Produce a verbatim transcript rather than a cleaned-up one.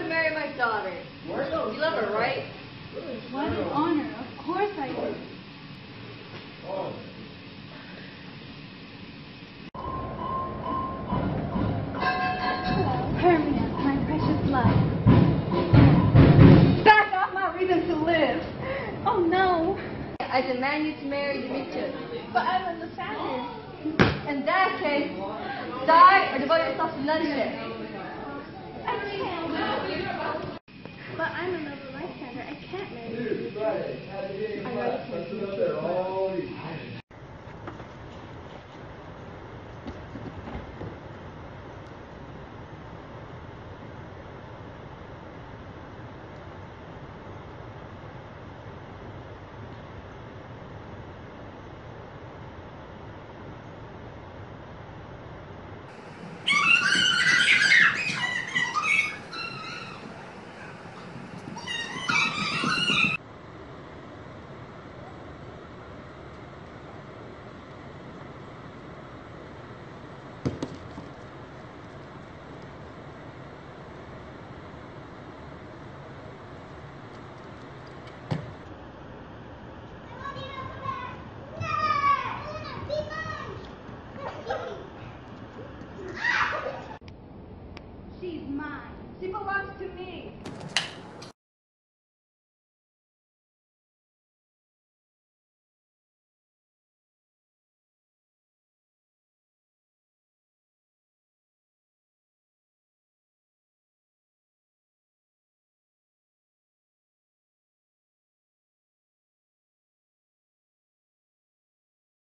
to marry my daughter. You love her, right? What an honor. Of course I do. Hermia, my precious love. Back off my reason to live. Oh no. I demand you to marry Demetrius. But I'm an assassin. In that case, die or devote yourself to bloodshed. I can't. But I'm another bystander. I can't marry you. I know you can't. She's mine. She belongs to me.